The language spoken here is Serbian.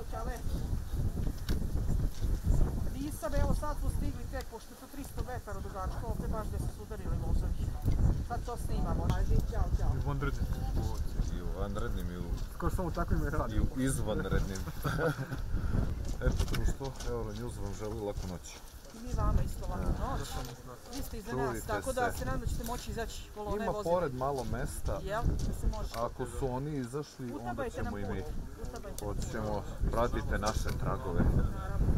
Ćale. Nisam, evo sad smo stigli tek, pošto je to 300 metara dugačko, opet baš gdje su sudarili vozovi. Sad to snimamo, naži, ćao, ćao. I u vanrednim situacijama. I u vanrednim i u... Kao samo takvim je radio. I u izvanrednim. Eto društvo, Euronews vam želi laku noć. I mi vama isto laku noć. Vi ste iza nas, tako da se nadam da ćete moći izaći kolone voziti. Ima pored malo mesta. Jel, da se može. Ako su oni izašli, onda Utabajte nam ćemo i mi. put. Hoćemo, pratite naše tragove. Naravno.